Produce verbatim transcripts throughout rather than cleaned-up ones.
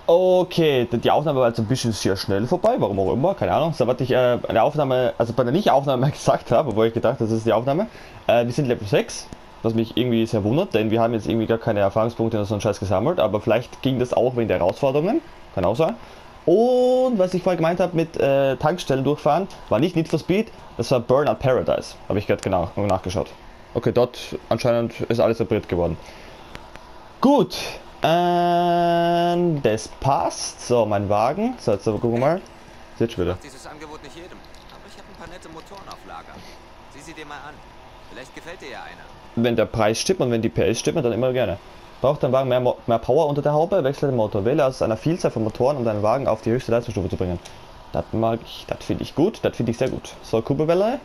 Okay, die Aufnahme war jetzt ein bisschen sehr schnell vorbei, warum auch immer, keine Ahnung. So, was ich äh, eine Aufnahme, also bei der Nicht-Aufnahme gesagt habe, obwohl ich gedacht, das ist die Aufnahme. Äh, wir sind Level sechs, was mich irgendwie sehr wundert, denn wir haben jetzt irgendwie gar keine Erfahrungspunkte oder so einen Scheiß gesammelt, aber vielleicht ging das auch wegen der Herausforderungen, kann auch sein. Und was ich vorher gemeint habe mit äh, Tankstellen durchfahren, war nicht Need for Speed, das war Burnout Paradise, habe ich gerade genau nachgeschaut. Okay, dort anscheinend ist alles repariert geworden. Gut. Ähm, das passt. So, mein Wagen. So, jetzt aber gucken wir mal. Jetzt schon wieder. Dieses Angebot nicht jedem, aber ich habe ein paar nette Motoren auf Lager. Sieh sie dir mal an. Vielleicht gefällt dir ja einer. Wenn der Preis stimmt und wenn die P S stimmt, dann immer gerne. Braucht dein Wagen mehr, Mo mehr Power unter der Haube? Wechsle den Motor. Wähle aus einer Vielzahl von Motoren, um deinen Wagen auf die höchste Leistungsstufe zu bringen. Das mag ich. Das finde ich gut. Das finde ich sehr gut. So, Kurbelwelle.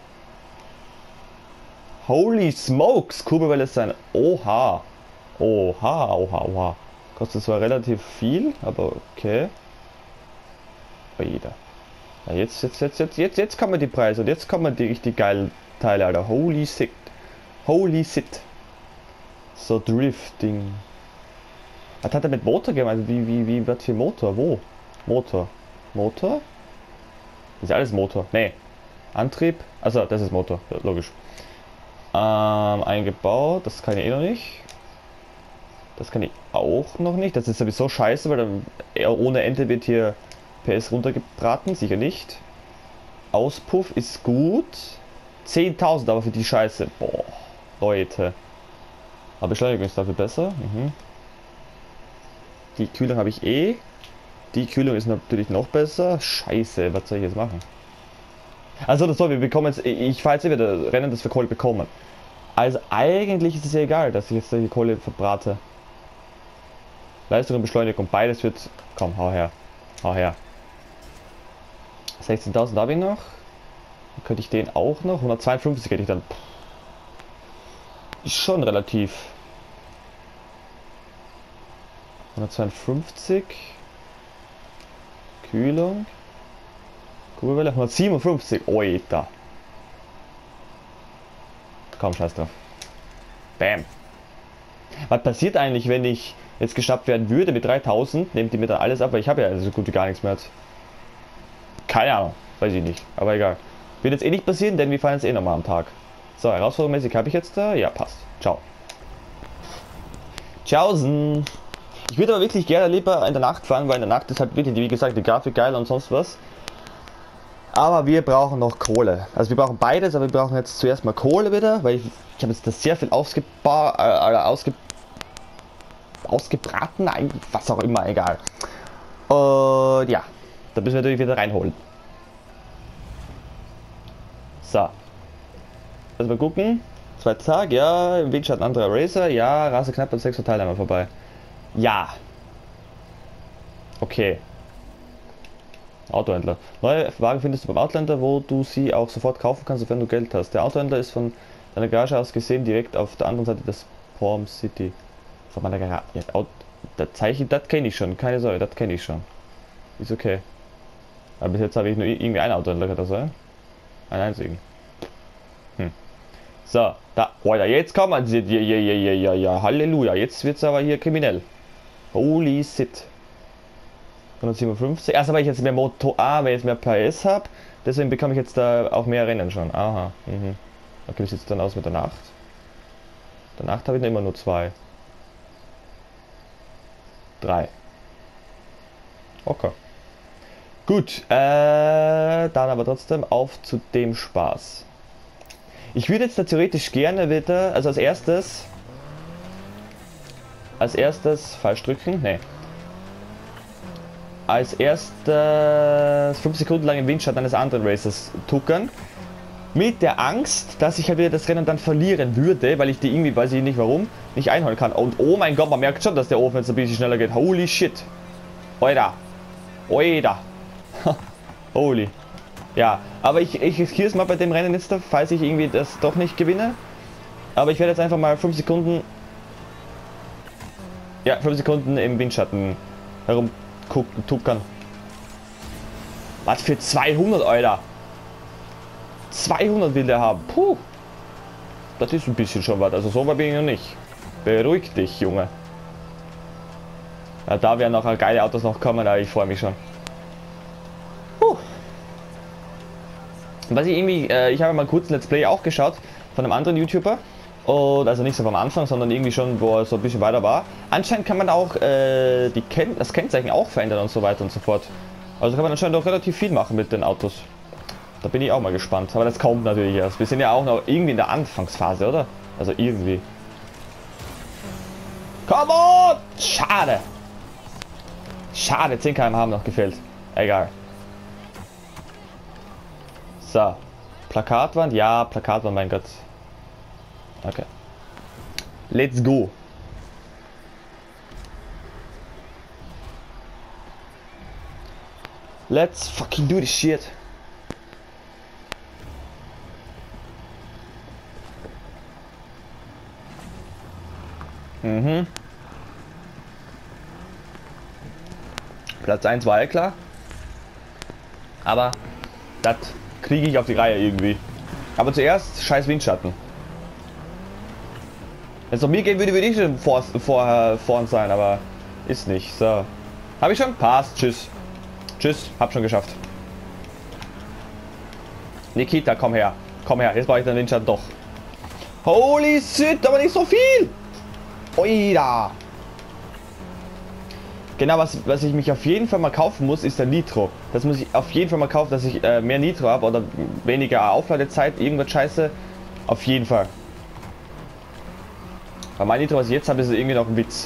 Holy smokes! Kurbelwelle ist ein. Oha. Oha, oha, oha. Kostet zwar relativ viel, aber okay. Bei jeder. Ja, jetzt, jetzt, jetzt, jetzt, jetzt, jetzt kommen die Preise und jetzt kommen die richtig geilen Teile, Alter. Holy shit. Holy shit. So Drifting. Was hat er mit Motor gemeint? Wie, wie, wie, was für Motor? Wo? Motor. Motor? Ist alles Motor? Nee. Antrieb? Also, das ist Motor. Ja, logisch. Ähm, eingebaut. Das kann ich eh noch nicht. Das kann ich auch noch nicht. Das ist sowieso scheiße, weil dann ohne Ende wird hier P S runtergebraten. Sicher nicht. Auspuff ist gut. zehntausend aber für die Scheiße. Boah, Leute. Aber Beschleunigung ist dafür besser. Mhm. Die Kühlung habe ich eh. Die Kühlung ist natürlich noch besser. Scheiße, was soll ich jetzt machen? Also das soll, wir bekommen jetzt. Ich fahre jetzt wieder Rennen, das wir Kohle bekommen. Also eigentlich ist es ja egal, dass ich jetzt die Kohle verbrate. Leistung und Beschleunigung, beides wird. Komm, hau her. Hau her. sechzehntausend habe ich noch. Dann könnte ich den auch noch. hundertzweiundfünfzig hätte ich dann. Ist schon relativ. hundertzweiundfünfzig. Kühlung. Kurbelwelle. hundertsiebenundfünfzig. Oita. Komm, scheiß drauf. Bam. Was passiert eigentlich, wenn ich jetzt geschnappt werden würde mit dreitausend? Nehmt die mir dann alles ab, weil ich habe ja so gut wie gar nichts mehr. Keine Ahnung, weiß ich nicht, aber egal. Wird jetzt eh nicht passieren, denn wir fahren jetzt eh nochmal am Tag. So, herausforderungsmäßig habe ich jetzt da. Ja, passt. Ciao. Tschaußen. Ich würde aber wirklich gerne lieber in der Nacht fahren, weil in der Nacht ist halt wirklich, wie gesagt, die Grafik geil und sonst was. Aber wir brauchen noch Kohle. Also wir brauchen beides, aber wir brauchen jetzt zuerst mal Kohle wieder, weil ich, ich habe jetzt das sehr viel ausgeba äh, ausge ausgebraten, was auch immer, egal. Und ja, da müssen wir natürlich wieder reinholen. So. Also mal gucken. Zweiter Tag, ja, im Windschatten anderer Racer, ja, Rase knapp an sechs Teilnehmer vorbei. Ja. Okay. Autohändler. Neue Wagen findest du beim Outlander, wo du sie auch sofort kaufen kannst, sofern du Geld hast. Der Autohändler ist von deiner Garage aus gesehen direkt auf der anderen Seite des Palm City. Von meiner Garage. Ja, das Zeichen, das kenne ich schon. Keine Sorge, das kenne ich schon. Ist okay. Aber bis jetzt habe ich nur irgendwie einen Autohändler, kann das sein? Einen einzigen. Hm. So, da. Alter, jetzt kann man. Ja, ja, ja, ja, ja, ja. Halleluja. Jetzt wird es aber hier kriminell. Holy shit. hundertsiebenundfünfzig. Erst weil ich jetzt mehr Motor, ah, weil ich jetzt mehr P S habe, deswegen bekomme ich jetzt da auch mehr Rennen schon. Aha. Mhm. Okay, wie sieht es dann aus mit der Nacht? Der Nacht habe ich noch immer nur zwei. Drei. Okay. Gut, äh, dann aber trotzdem auf zu dem Spaß. Ich würde jetzt da theoretisch gerne wieder, also als erstes, als erstes falsch drücken, nee. Als erstes fünf Sekunden lang im Windschatten eines anderen Racers tuckern. Mit der Angst, dass ich halt wieder das Rennen dann verlieren würde, weil ich die irgendwie, weiß ich nicht warum, nicht einholen kann. Und oh mein Gott, man merkt schon, dass der Ofen jetzt ein bisschen schneller geht. Holy shit. Oida. Oida. Holy. Ja, aber ich, ich riskiere es mal bei dem Rennen jetzt, falls ich irgendwie das doch nicht gewinne. Aber ich werde jetzt einfach mal fünf Sekunden... Ja, fünf Sekunden im Windschatten herum tuckern. Was für zweihundert, Alter. zweihundert will der haben. Puh. Das ist ein bisschen schon was. Also so weit bin ich noch nicht. Beruhig dich, Junge. Ja, da werden noch geile Autos noch kommen, aber ich freue mich schon. Puh. Was ich irgendwie, äh, ich habe mal kurz ein Let's Play auch geschaut von einem anderen YouTuber. Und also nicht so vom Anfang, sondern irgendwie schon, wo er so ein bisschen weiter war. Anscheinend kann man auch äh, die Ken das Kennzeichen auch verändern und so weiter und so fort. Also kann man anscheinend auch relativ viel machen mit den Autos. Da bin ich auch mal gespannt. Aber das kommt natürlich erst. Wir sind ja auch noch irgendwie in der Anfangsphase, oder? Also irgendwie. Come on! Schade! Schade, zehn Kilometer pro Stunde haben noch gefehlt. Egal. So. Plakatwand? Ja, Plakatwand, mein Gott. Okay. Let's go. Let's fucking do this shit. Mhm. Platz eins war ja klar. Aber das kriege ich auf die Reihe irgendwie. Aber zuerst scheiß Windschatten. Wenn es noch mir gehen würde, würde ich schon vor, vor, vorn sein, aber ist nicht. So. Habe ich schon? Passt. Tschüss. Tschüss. Hab schon geschafft. Nikita, komm her. Komm her. Jetzt brauche ich den Windschatten doch. Holy shit, aber nicht so viel. Oida. Genau, was, was ich mich auf jeden Fall mal kaufen muss, ist der Nitro. Das muss ich auf jeden Fall mal kaufen, dass ich äh, mehr Nitro habe oder weniger Aufladezeit, irgendwas scheiße. Auf jeden Fall. Weil mein Nitro, was ich jetzt habe, ist irgendwie noch ein Witz.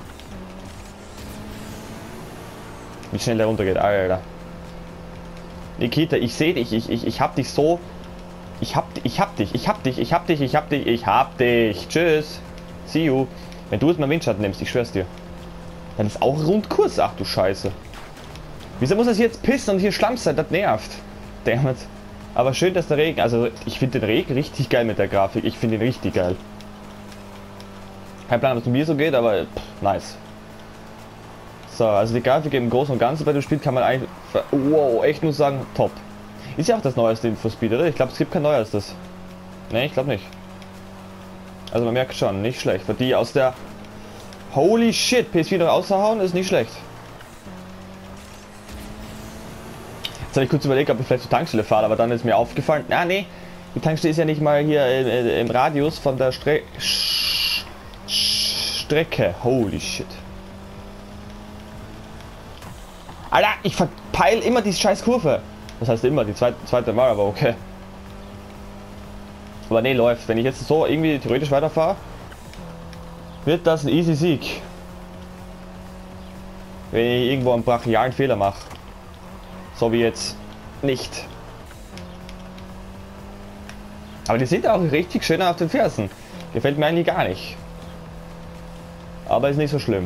Wie schnell der runtergeht, Alter. Nikita, ich sehe dich, ich, ich, ich hab dich so. Ich hab, ich hab dich, ich hab dich, ich hab dich, ich hab dich, ich hab dich. Tschüss. See you. Wenn du jetzt mal Windschatten nimmst, ich schwör's dir. Dann ist auch Rundkurs, ach du Scheiße. Wieso muss das jetzt pissen und hier Schlamm sein? Das nervt. Dammit. Aber schön, dass der Regen, also ich finde den Regen richtig geil mit der Grafik. Ich finde ihn richtig geil. Kein Plan, was mit mir so geht, aber pff, nice. So, also die Grafik im Großen und Ganzen bei dem Spiel kann man eigentlich, wow, echt nur sagen, top. Ist ja auch das neueste Info Speed, oder? Ich glaube, es gibt kein neuestes. Ne, ich glaube nicht. Also man merkt schon, nicht schlecht. Für die aus der Holy shit, P S vier noch auszuhauen, ist nicht schlecht. Jetzt habe ich kurz überlegt, ob ich vielleicht zur Tankstelle fahre, aber dann ist mir aufgefallen, ah nee, die Tankstelle ist ja nicht mal hier äh, im Radius von der Stre Sch Strecke. Holy shit. Alter, ich verpeil immer die scheiß Kurve. Das heißt immer, die zweite, zweite Mal, aber okay. Aber nee, läuft. Wenn ich jetzt so irgendwie theoretisch weiterfahre, wird das ein easy Sieg. Wenn ich irgendwo einen brachialen Fehler mache. So wie jetzt nicht. Aber die sind auch richtig schön auf den Fersen. Gefällt mir eigentlich gar nicht. Aber ist nicht so schlimm.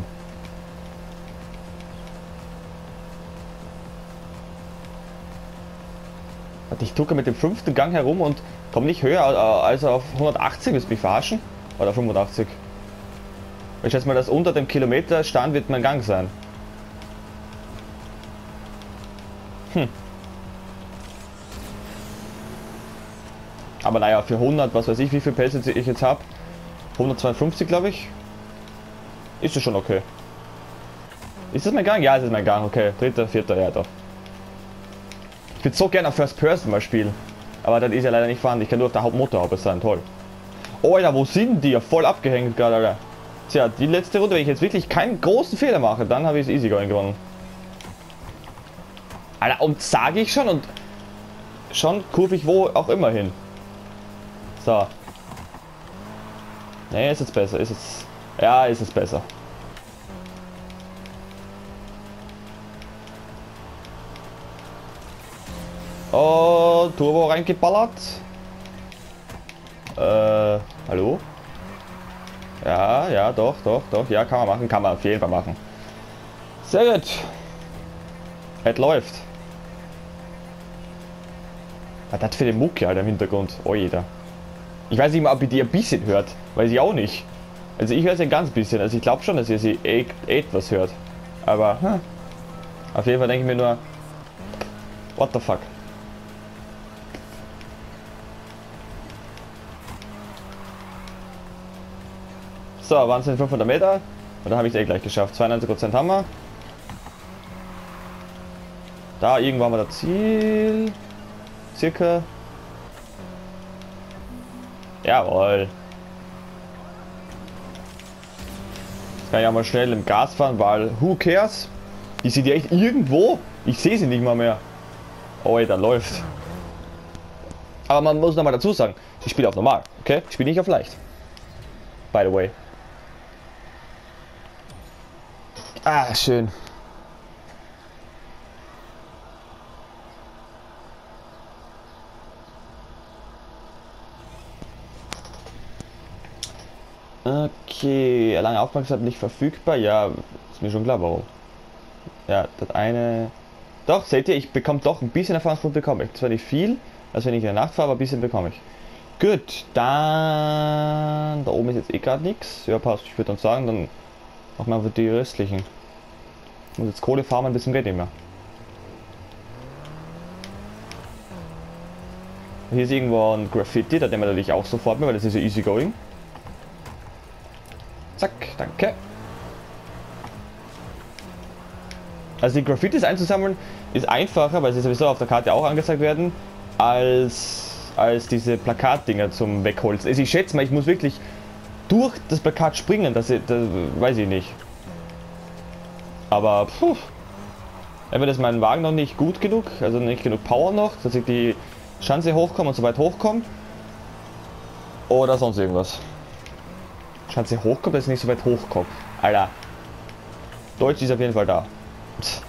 Ich tucke mit dem fünften Gang herum und komme nicht höher als auf hundertachtzig. Willst du mich verarschen? Oder fünfundachtzig? Ich schätze mal, dass unter dem Kilometerstand wird mein Gang sein. Hm. Aber naja, für hundert, was weiß ich, wie viel Pelz ich jetzt habe. hundertzweiundfünfzig, glaube ich. Ist es schon okay. Ist das mein Gang? Ja, es ist mein Gang. Okay, dritter, vierter, ja doch. Ich würde so gerne auf First Person mal spielen. Aber das ist ja leider nicht vorhanden. Ich kann nur auf der Hauptmotorhaube sein. Toll. Oh, Alter, wo sind die? Ja, voll abgehängt gerade, Alter. Tja, die letzte Runde, wenn ich jetzt wirklich keinen großen Fehler mache, dann habe ich es easy going gewonnen. Alter, und sage ich schon und schon kurve ich wo auch immer hin. So. Ne, ist jetzt besser. Ist jetzt. Ja, ist es besser. Oh, Turbo reingeballert. Äh, hallo? Ja, ja, doch, doch, doch. Ja, kann man machen, kann man auf jeden Fall machen. Sehr gut. Es läuft. Was hat das für eine Mucke, Alter, im Hintergrund? Oh, jeder. Ich weiß nicht mal, ob ihr die ein bisschen hört. Weiß ich auch nicht. Also ich höre sie ein ganz bisschen. Also ich glaube schon, dass ihr sie e etwas hört. Aber, hm. Auf jeden Fall denke ich mir nur, what the fuck. So, waren es fünfhundert Meter. Oder habe ich es eh gleich geschafft? zweiundneunzig Prozent haben wir. Da irgendwo haben wir das Ziel. Circa. Jawohl. Jetzt kann ich auch mal schnell im Gas fahren, weil who cares? Ich sehe die echt irgendwo. Ich sehe sie nicht mal mehr. Oh, ey, da läuft. Aber man muss noch mal dazu sagen, ich spiele auf normal, okay? Ich spiele nicht auf leicht. By the way. Ah, schön. Okay, lange Aufmerksamkeit nicht verfügbar. Ja, ist mir schon klar, warum. Ja, das eine... Doch, seht ihr, ich bekomme doch ein bisschen Erfahrungspunkte bekomme ich. Zwar nicht viel, als wenn ich in der Nacht fahre, aber ein bisschen bekomme ich. Gut, dann... Da oben ist jetzt eh gerade nichts. Ja, passt. Ich würde dann sagen, dann machen wir einfach die restlichen. Ich muss jetzt Kohle farmen, bis zum Geld nicht mehr. Hier ist irgendwo ein Graffiti, da nehmen wir natürlich auch sofort mit, weil das ist ja easy going. Zack, danke. Also die Graffitis einzusammeln ist einfacher, weil sie sowieso auf der Karte auch angezeigt werden, als, als diese Plakatdinger zum Wegholzen. Also ich schätze mal, ich muss wirklich durch das Plakat springen, das, das weiß ich nicht. Aber puh, entweder ist mein Wagen noch nicht gut genug, also nicht genug Power noch, dass ich die Schanze hochkomme und so weit hochkomme. Oder sonst irgendwas. Schanze hochkommt, dass ich nicht so weit hochkomme. Alter. Deutsch ist auf jeden Fall da. Pff.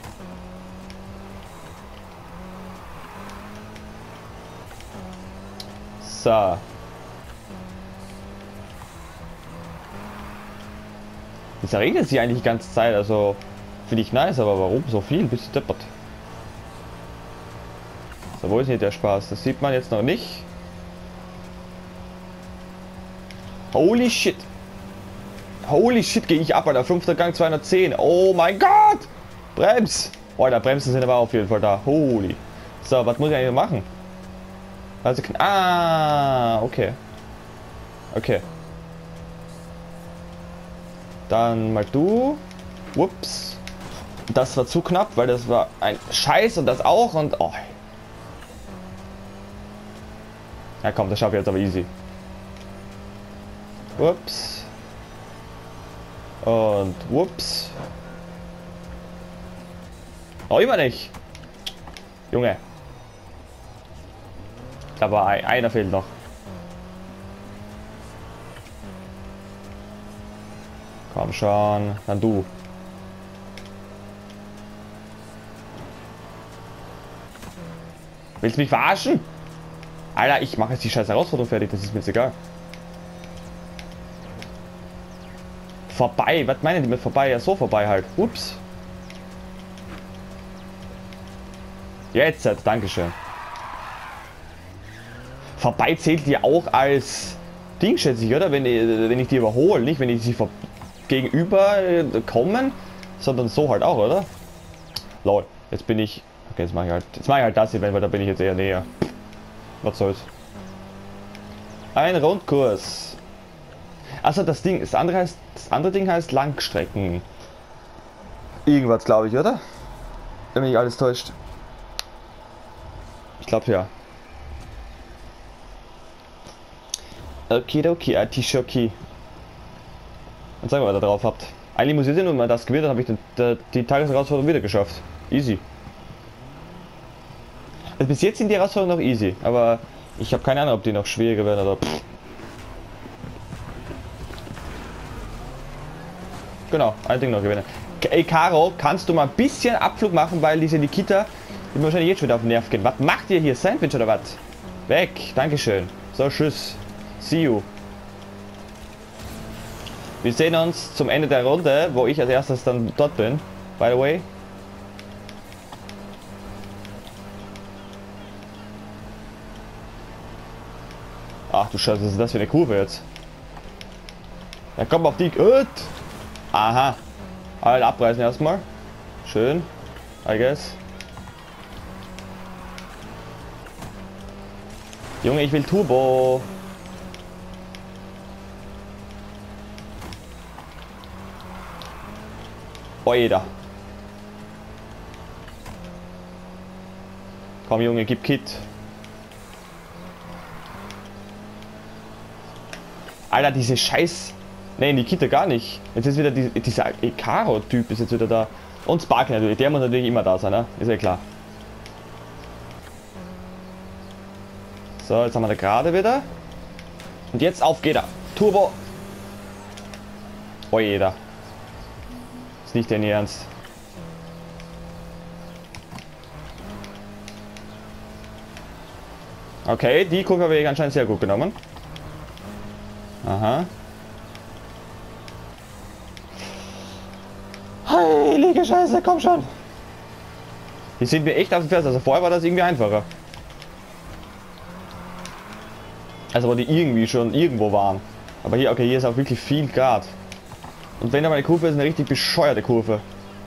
So. Jetzt regnet sie eigentlich die ganze Zeit, also finde ich nice, aber warum so viel? Bist du deppert? So, wo ist hier der Spaß? Das sieht man jetzt noch nicht. Holy shit! Holy shit, gehe ich ab, Alter. Fünfter Gang, zweihundertzehn. Oh mein Gott! Brems! Oh, da Bremsen sind aber auf jeden Fall da. Holy. So, was muss ich eigentlich machen? Also, ah, okay. Okay. Dann mal du. Ups. Das war zu knapp, weil das war ein Scheiß und das auch und oh. Ja komm, das schaffe ich jetzt aber easy. Ups. Und whoops. Oh, immer nicht. Junge. Aber ein, einer fehlt noch. Komm schon. Dann du. Willst du mich verarschen? Alter, ich mache jetzt die scheiß Herausforderung fertig. Das ist mir jetzt egal. Vorbei, was meinen die mit vorbei? Ja, so vorbei halt. Ups. Jetzt, Dankeschön. Vorbei zählt die auch als Ding, schätze ich, oder? Wenn ich, wenn ich die überhole, nicht wenn ich sie gegenüber kommen, sondern so halt auch, oder? Lol, jetzt bin ich. Okay, jetzt mache ich halt. Jetzt mache ich halt das hier, weil da bin ich jetzt eher näher. Was soll's. Ein Rundkurs. Also das Ding, das andere heißt, das andere Ding heißt Langstrecken. Irgendwas, glaube ich, oder? Wenn mich alles täuscht. Ich glaube ja. Okay, okay, Artischoki. Und sagen wir, was ihr drauf habt. Eigentlich muss ich sehen, wenn man das gewinnt, dann habe ich die, die, die Tagesherausforderung wieder geschafft. Easy. Also bis jetzt sind die Herausforderungen noch easy, aber ich habe keine Ahnung, ob die noch schwieriger werden oder. Pff. Genau, ein Ding noch gewinnen. Ey, Caro, kannst du mal ein bisschen Abflug machen, weil diese Nikita die mir wahrscheinlich jetzt wieder auf den Nerv gehen. Was macht ihr hier? Sandwich oder was? Weg, Dankeschön. So, tschüss. See you. Wir sehen uns zum Ende der Runde, wo ich als erstes dann dort bin. By the way. Ach du Scheiße, was ist das für eine Kurve jetzt? Ja, komm auf die. Gut. Aha. Halt abreißen erstmal. Schön. I guess. Junge, ich will Turbo. Oida. Komm Junge, gib Kit. Alter, diese Scheiß... Ne, Nikita gar nicht. Jetzt ist wieder die, dieser Ikaro-Typ ist jetzt wieder da. Und Sparky natürlich, der muss natürlich immer da sein, ne? Ist ja klar. So, jetzt haben wir da gerade wieder. Und jetzt auf geht er. Turbo. Oh jeder. Ist nicht dein Ernst. Okay, die Kurve habe ich anscheinend sehr gut genommen. Aha. Heilige Scheiße, komm schon. Die sind mir echt auf dem Fest. Also vorher war das irgendwie einfacher. Also wo die irgendwie schon irgendwo waren. Aber hier, okay, hier ist auch wirklich viel Grad. Und wenn da mal eine Kurve ist, eine richtig bescheuerte Kurve.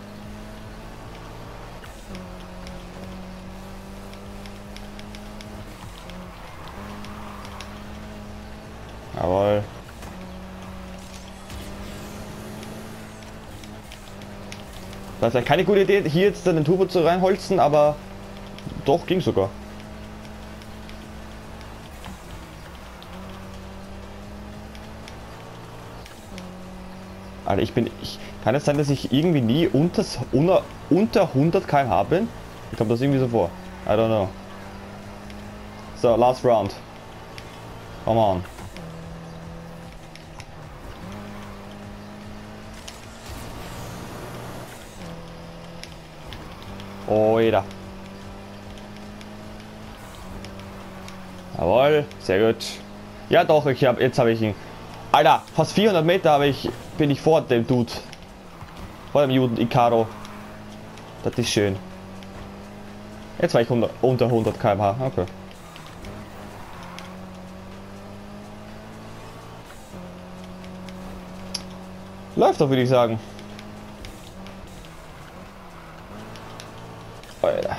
Jawohl. Das ist vielleicht keine gute Idee, hier jetzt den Turbo zu reinholzen, aber doch ging sogar. Alter, ich bin... Ich, kann es sein, dass ich irgendwie nie unter, unter, unter hundert Kilometer pro Stunde bin? Mir kommt das irgendwie so vor. I don't know. So, last round. Come on. Oh, jeder. Jawohl, sehr gut. Ja doch, ich hab, jetzt habe ich ihn. Alter, fast vierhundert Meter habe ich, bin ich vor dem Dude. Vor dem Juden Ikaro. Das ist schön. Jetzt war ich unter, unter hundert Kilometer pro Stunde. Okay. Läuft doch, würde ich sagen. Alter.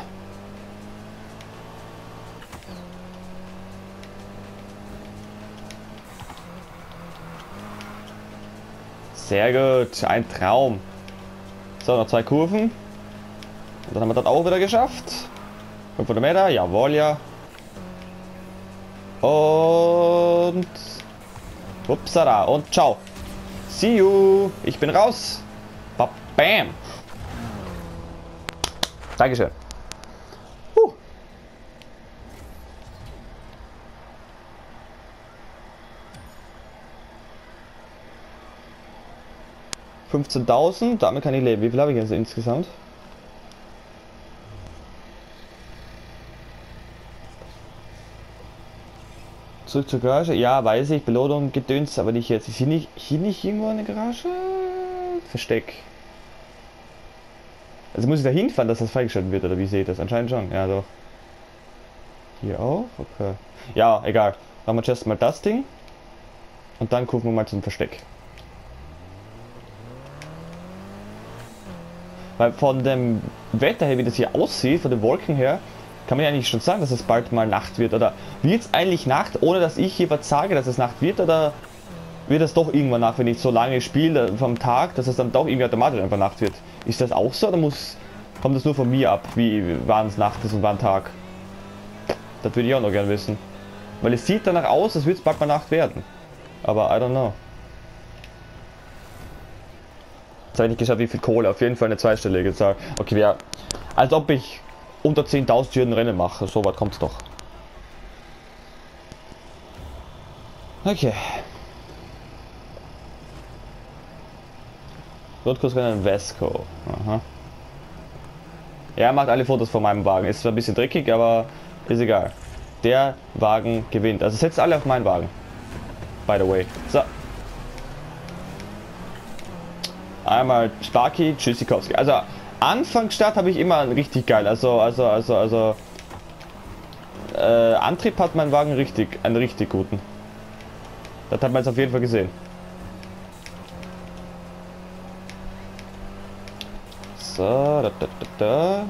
Sehr gut, ein Traum. So, noch zwei Kurven. Und dann haben wir das auch wieder geschafft. fünfhundert Meter, jawohl, ja. Und... Upsala, und ciao. See you. Ich bin raus. Bam. Dankeschön. Huh. fünfzehntausend, damit kann ich leben. Wie viel habe ich jetzt insgesamt? Zurück zur Garage? Ja, weiß ich. Belohnung, Gedöns, aber nicht jetzt. Ist hier nicht, hier nicht irgendwo eine Garage? Versteck. Also muss ich da hinfahren, dass das freigeschaltet wird, oder wie sehe ich das? Anscheinend schon, ja doch. Hier auch? Okay. Ja, egal. Machen wir zuerst mal das Ding. Und dann gucken wir mal zum Versteck. Weil von dem Wetter her, wie das hier aussieht, von den Wolken her, kann man ja eigentlich schon sagen, dass es bald mal Nacht wird. Oder wird es eigentlich Nacht, ohne dass ich jeweils sage, dass es Nacht wird? Oder wird es doch irgendwann Nacht, wenn ich so lange spiele vom Tag, dass es dann doch irgendwie automatisch einfach Nacht wird? Ist das auch so, oder muss, kommt das nur von mir ab, wie wann es Nacht ist und wann Tag? Das würde ich auch noch gerne wissen. Weil es sieht danach aus, als würde es bald mal Nacht werden. Aber I don't know. Jetzt habe ich nicht geschaut, wie viel Kohle. Auf jeden Fall eine zweistellige Zahl. Okay, ja. Als ob ich unter zehntausend Hürden Rennen mache. So weit kommt es doch. Okay. Rundkursrennen Vesco. Aha. Ja, er macht alle Fotos von meinem Wagen. Ist zwar ein bisschen dreckig, aber ist egal. Der Wagen gewinnt. Also setzt alle auf meinen Wagen. By the way. So. Einmal Sparky, Tschüssikowski. Also Anfangsstart habe ich immer richtig geil. Also, also, also, also. Äh, Antrieb hat mein Wagen richtig, einen richtig guten. Das hat man jetzt auf jeden Fall gesehen. So, da, da, da,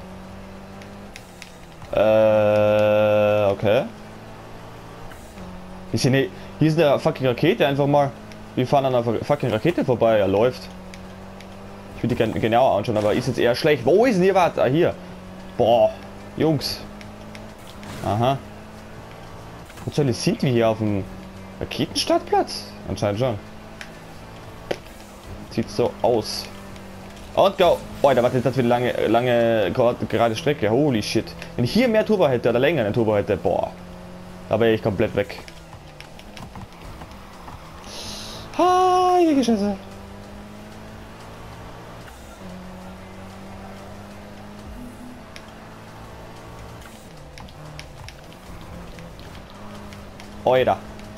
da. Äh, okay. Ist hier, ne, hier ist eine fucking Rakete einfach mal. Wir fahren an einer fucking Rakete vorbei. Er läuft. Ich würde die gerne genauer anschauen, aber ist jetzt eher schlecht. Wo ist denn hier was? Ah, hier. Boah, Jungs. Aha. Und so, sind wir hier auf dem Raketenstartplatz? Anscheinend schon. Sieht so aus. Und go! Oh, da wartet das für eine lange, lange, gerade Strecke. Holy shit. Wenn ich hier mehr Turbo hätte oder länger eine Turbo hätte, boah. Da wäre ich komplett weg. Heilige Scheiße. Oida.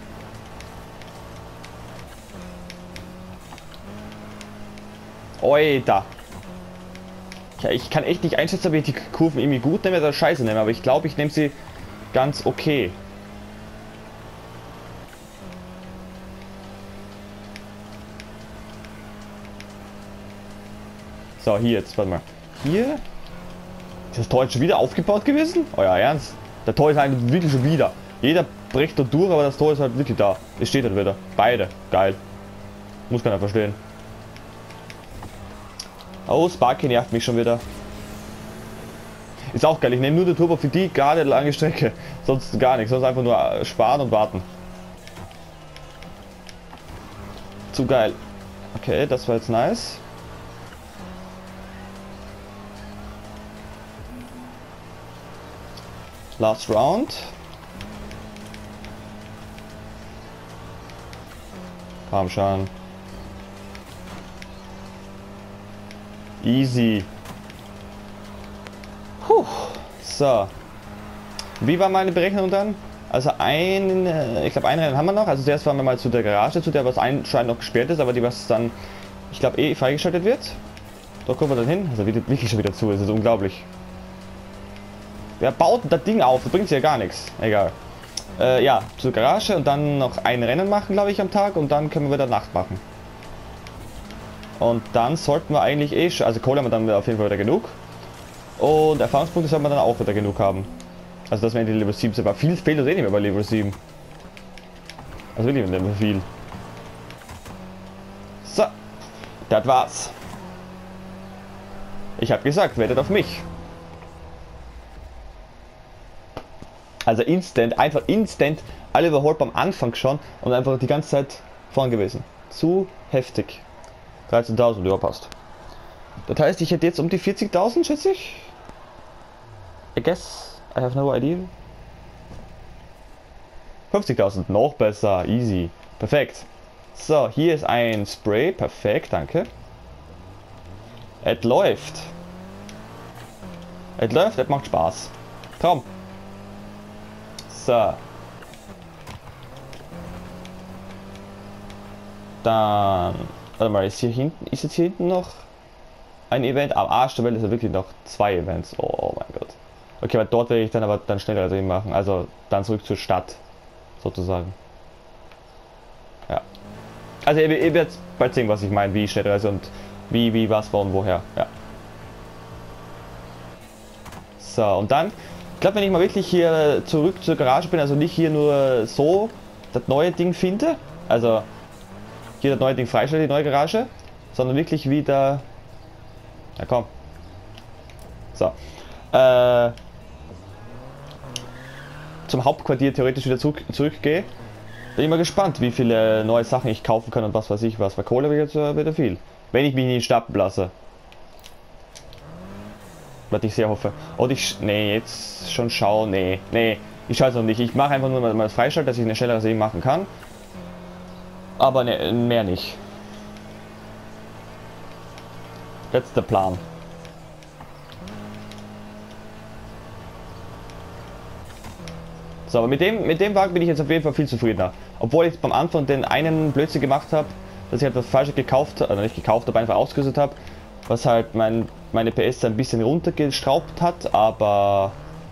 Oida. Ja, ich kann echt nicht einschätzen, ob ich die Kurven irgendwie gut nehme oder scheiße nehme, aber ich glaube, ich nehme sie ganz okay. So, hier jetzt, warte mal. Hier? Ist das Tor jetzt schon wieder aufgebaut gewesen? Euer Ernst? Der Tor ist halt wirklich schon wieder. Jeder bricht da durch, aber das Tor ist halt wirklich da. Es steht halt wieder. Beide. Geil. Muss keiner verstehen. Oh, Sparky nervt mich schon wieder. Ist auch geil. Ich nehme nur den Turbo für die gerade lange Strecke. Sonst gar nichts. Sonst einfach nur sparen und warten. Zu geil. Okay, das war jetzt nice. Last round. Komm schon. Easy. Puh. So. Wie war meine Berechnung dann? Also ein, ich glaube ein Rennen haben wir noch. Also zuerst fahren wir mal zu der Garage, zu der was anscheinend noch gesperrt ist, aber die was dann, ich glaube eh freigeschaltet wird. Da kommen wir dann hin. Also wieder, wirklich schon wieder zu. Es ist unglaublich. Wer baut das Ding auf? Das bringt ja gar nichts. Egal. Äh, ja, zur Garage und dann noch ein Rennen machen, glaube ich, am Tag und dann können wir wieder Nacht machen. Und dann sollten wir eigentlich eh schon, also Kohle haben wir dann auf jeden Fall wieder genug. Und Erfahrungspunkte sollten wir dann auch wieder genug haben. Also dass wir in die Level sieben sind. Aber viel fehlt uns eh nicht mehr bei Level sieben. Also wirklich nicht mehr viel. So. Das war's. Ich habe gesagt, wettet auf mich. Also instant, einfach instant, alle überholt beim Anfang schon und einfach die ganze Zeit vorn gewesen. Zu heftig. dreizehntausend, ja passt. Das heißt, ich hätte jetzt um die vierzigtausend, schätze ich. I guess, I have no idea. fünfzigtausend, noch besser, easy. Perfekt. So, hier ist ein Spray, perfekt, danke. Es läuft. Es läuft, es macht Spaß. Traum. So. Dann. Warte mal, ist hier hinten. Ist jetzt hier hinten noch ein Event? Am Arsch der Welt ist ja wirklich noch zwei Events. Oh mein Gott. Okay, aber dort werde ich dann aber dann schneller drin machen. Also dann zurück zur Stadt. Sozusagen. Ja. Also ihr, ihr werdet bald sehen, was ich meine, wie ich schnell reise und wie, wie, was, warum, woher. Ja. So, und dann. Ich glaube, wenn ich mal wirklich hier zurück zur Garage bin, also nicht hier nur so das neue Ding finde, also hier das neue Ding freistelle, die neue Garage, sondern wirklich wieder, ja komm, so, äh, zum Hauptquartier theoretisch wieder zurück, zurückgehe, bin ich mal gespannt, wie viele neue Sachen ich kaufen kann und was weiß ich was, weil Kohle wird jetzt wieder viel, wenn ich mich nicht starten lasse. Was ich sehr hoffe. Und ich, nee, jetzt schon schauen, nee, nee, ich schaue es noch nicht. Ich mache einfach nur mal das Freischalten, dass ich eine schnellere Serie machen kann. Aber ne, mehr nicht. That's the Plan. So, aber mit dem, mit dem Wagen bin ich jetzt auf jeden Fall viel zufriedener. Obwohl ich beim Anfang den einen Blödsinn gemacht habe, dass ich halt das Falsche gekauft, oder nicht gekauft, aber einfach ausgerüstet habe, was halt mein, meine P S ein bisschen runtergeschraubt hat, aber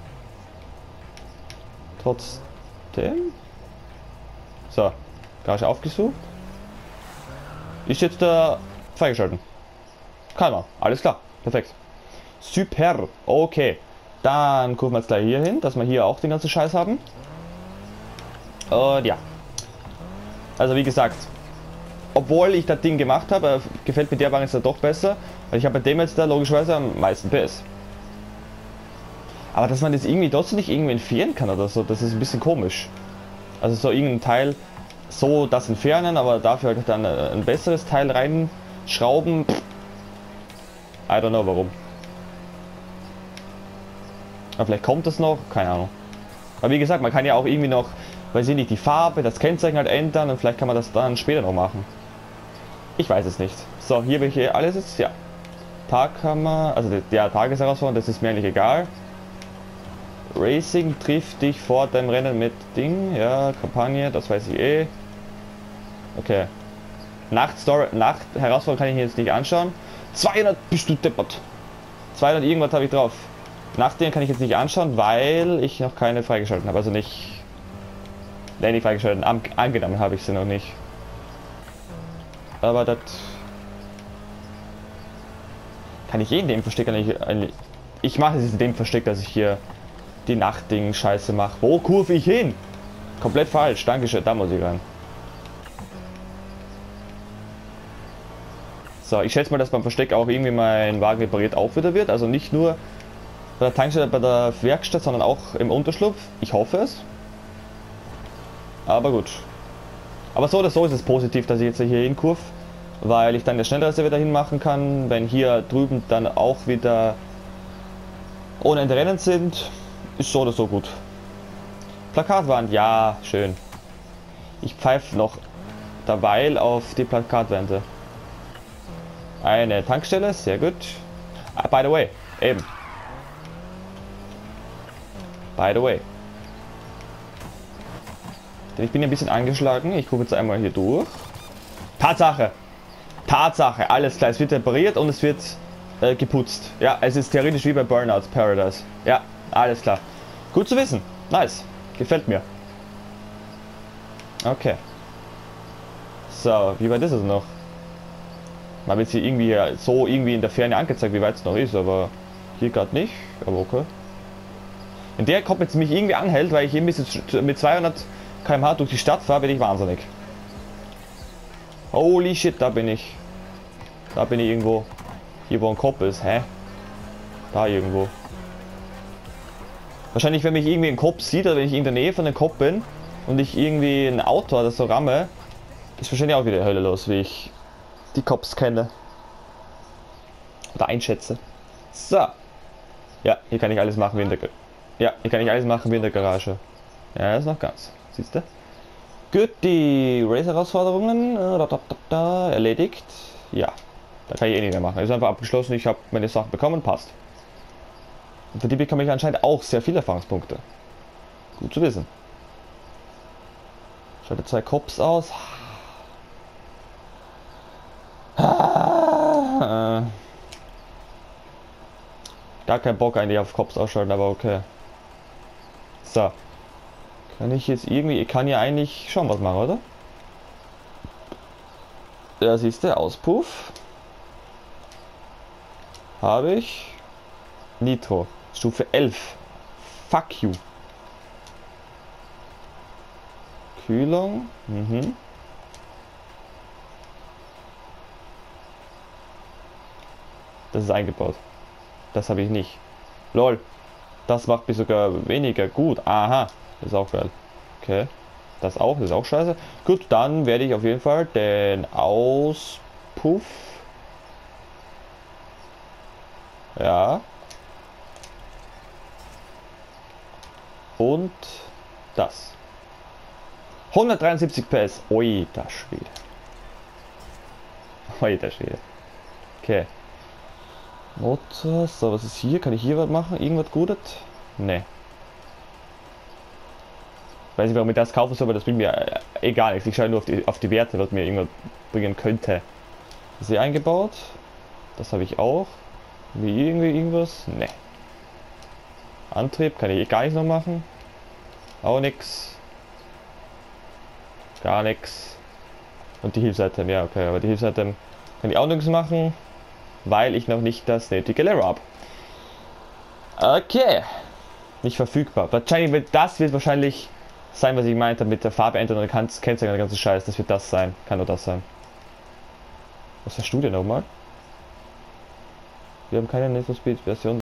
trotzdem. So, Garage aufgesucht. Ist jetzt da äh, freigeschalten. Kann man, alles klar, perfekt. Super, okay. Dann gucken wir jetzt gleich hier hin, dass wir hier auch den ganzen Scheiß haben. Und ja. Also wie gesagt, obwohl ich das Ding gemacht habe, äh, gefällt mir der Wagen jetzt da doch besser. Weil ich habe bei dem jetzt da logischerweise am meisten P S. Aber dass man das irgendwie trotzdem nicht irgendwie entfernen kann oder so, das ist ein bisschen komisch. Also so irgendein Teil so das entfernen, aber dafür halt dann ein besseres Teil reinschrauben. I don't know warum. Aber vielleicht kommt das noch, keine Ahnung. Aber wie gesagt, man kann ja auch irgendwie noch, weiß ich nicht, die Farbe, das Kennzeichen halt ändern und vielleicht kann man das dann später noch machen. Ich weiß es nicht. So, hier welche alles jetzt, ja. Taghammer, also der Tagesherausforderung, das ist mir eigentlich egal. Racing trifft dich vor dem Rennen mit Ding, ja, Kampagne, das weiß ich eh. Okay. Nachtstory, Nacht-Herausforderung kann ich mir jetzt nicht anschauen. zweihundert, bist du deppert. zweihundert irgendwas habe ich drauf. Nach denen kann ich jetzt nicht anschauen, weil ich noch keine freigeschalten habe. Also nicht... Ne, nicht freigeschalten. An, angenommen habe ich sie noch nicht. Aber das... Kann ich eh in dem Versteck eigentlich... Ich mache es in dem Versteck, dass ich hier die Nachtding Scheiße mache. Wo kurve ich hin? Komplett falsch. Dankeschön. Da muss ich rein. So, ich schätze mal, dass beim Versteck auch irgendwie mein Wagen repariert auch wieder wird. Also nicht nur bei der Tankstelle, bei der Werkstatt, sondern auch im Unterschlupf. Ich hoffe es. Aber gut. Aber so oder so ist es positiv, dass ich jetzt hier hinkurve, weil ich dann der Schnellreise wieder hinmachen kann, wenn hier drüben dann auch wieder ohne Ende Rennen sind. Ist so oder so gut. Plakatwand, ja, schön. Ich pfeife noch derweil auf die Plakatwände. Eine Tankstelle, sehr gut. Ah, by the way, eben. By the way. Denn ich bin ein bisschen angeschlagen. Ich gucke jetzt einmal hier durch. Tatsache. Tatsache. Alles klar. Es wird repariert und es wird äh, geputzt. Ja, es ist theoretisch wie bei Burnout Paradise. Ja, alles klar. Gut zu wissen. Nice. Gefällt mir. Okay. So, wie weit ist es noch? Man wird hier irgendwie so irgendwie in der Ferne angezeigt, wie weit es noch ist, aber hier gerade nicht. Aber okay. Wenn der Kopf jetzt mich irgendwie anhält, weil ich eben mit zweihundert Kilometer pro Stunde durch die Stadt fahre, werde ich wahnsinnig. Holy shit, da bin ich. Da bin ich irgendwo. Hier wo ein Kopf ist, hä? Da irgendwo. Wahrscheinlich, wenn mich irgendwie ein Kopf sieht oder wenn ich in der Nähe von dem Kopf bin und ich irgendwie ein Auto oder so ramme, ist wahrscheinlich auch wieder Hölle los, wie ich die Cops kenne. Oder einschätze. So. Ja, hier kann ich alles machen wie in der Garage. Ja, hier kann ich alles machen wie in der Garage. Ja, ist noch ganz. Siehst du? Gut, die Race-Herausforderungen äh, da, da, da, erledigt. Ja, da kann ich eh nicht mehr machen. Ist einfach abgeschlossen. Ich habe meine Sachen bekommen, passt. Und für die bekomme ich anscheinend auch sehr viele Erfahrungspunkte. Gut zu wissen. Schalte zwei Cops aus. Gar kein Bock eigentlich auf Cops ausschalten, aber okay. So. Kann ich jetzt irgendwie... Ich kann ja eigentlich schon was machen, oder? Da siehst du, Auspuff. Habe ich. Nitro. Stufe elf. Fuck you. Kühlung. Mhm. Das ist eingebaut. Das habe ich nicht. Lol. Das macht mich sogar weniger gut. Aha. Das ist auch geil. Okay. Das auch. Das ist auch scheiße. Gut, dann werde ich auf jeden Fall den Auspuff. Ja. Und das. hundertdreiundsiebzig P S. Ui, das Schwede. Ui, das Schwede. Okay. Motor, so, was ist hier? Kann ich hier was machen? Irgendwas Gutes? Ne. Weiß nicht, warum ich das kaufen soll, aber das bringt mir äh, egal nichts. Ich schaue nur auf die, auf die Werte, was mir irgendwas bringen könnte. Das ist hier eingebaut. Das habe ich auch. Wie irgendwie irgendwas? Ne. Antrieb kann ich gar nicht noch machen. Auch nix. Gar nichts. Und die Hilfsseite, ja okay, aber die Hilfsseite kann ich auch nichts machen, weil ich noch nicht das nötige Level habe. Okay. Nicht verfügbar. Wahrscheinlich wird das wird wahrscheinlich sein, was ich meinte mit der Farbe ändern und Kennzeichen und der ganze Scheiß. Das wird das sein. Kann nur das sein. Was hast du denn nochmal? Wir haben keine Need for Speed Version.